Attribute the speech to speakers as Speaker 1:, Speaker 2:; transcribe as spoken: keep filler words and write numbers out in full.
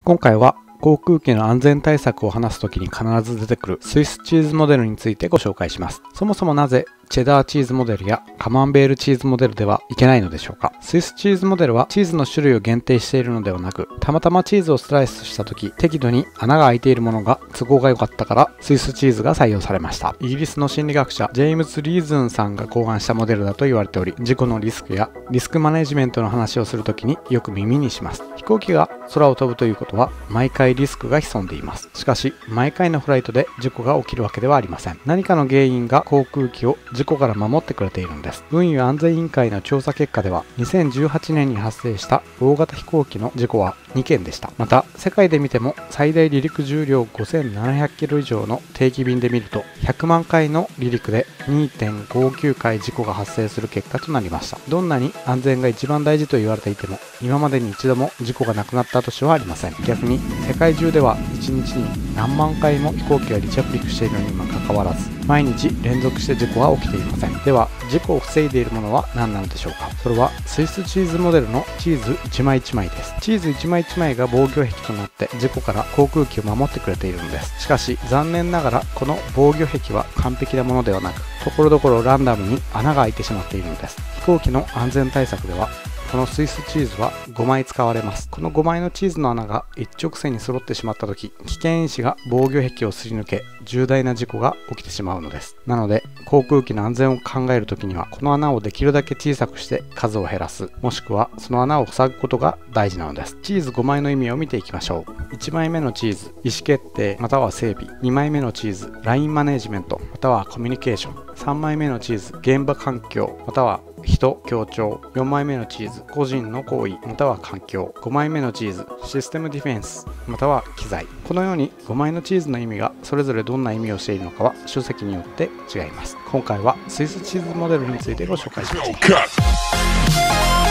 Speaker 1: 今回は航空機の安全対策を話すときに必ず出てくるスイスチーズモデルについてご紹介します。そもそもなぜチェダーチーズモデルやカマンベールチーズモデルではいけないのでしょうか。スイスチーズモデルはチーズの種類を限定しているのではなく、たまたまチーズをスライスした時適度に穴が開いているものが都合が良かったからスイスチーズが採用されました。イギリスの心理学者ジェームズ・リーズンさんが考案したモデルだと言われており、事故のリスクやリスクマネジメントの話をするときによく耳にします。飛行機が空を飛ぶということは毎回リスクが潜んでいます。しかし毎回のフライトで事故が起きるわけではありません。何かの原因が航空機を事故から守ってくれているんです。運輸安全委員会の調査結果ではにせんじゅうはちねんに発生した大型飛行機の事故はにけんでした。また世界で見ても最大離陸重量ごせんななひゃくキロ以上の定期便で見るとひゃくまんかいの離陸で にてんごきゅうかい事故が発生する結果となりました。どんなに安全が一番大事と言われていても今までに一度も事故がなくなった年はありません。逆に世界中ではいちにちに何万回も飛行機が離着陸しているにもかかわらず毎日連続して事故は起きていません。では事故を防いでいるものは何なのでしょうか。それはスイスチーズモデルのチーズいちまいいちまいです。チーズいちまいいちまいが防御壁となって事故から航空機を守ってくれているのです。しかし残念ながらこの防御壁は完璧なものではなく、ところどころランダムに穴が開いてしまっているのです。飛行機の安全対策ではこのスイスチーズはごまい使われます。このごまいのチーズの穴が一直線に揃ってしまった時、危険因子が防御壁をすり抜け重大な事故が起きてしまうのです。なので航空機の安全を考える時にはこの穴をできるだけ小さくして数を減らす、もしくはその穴を塞ぐことが大事なのです。チーズごまいの意味を見ていきましょう。いちまいめのチーズ、意思決定または整備。にまいめのチーズ、ラインマネジメントまたはコミュニケーション。さんまいめのチーズ、現場環境または人協調。よんまいめのチーズ、個人の行為または環境。ごまいめのチーズ、システムディフェンスまたは機材。このようにごまいのチーズの意味がそれぞれどんな意味をしているのかは書籍によって違います。今回はスイスチーズモデルについてご紹介します。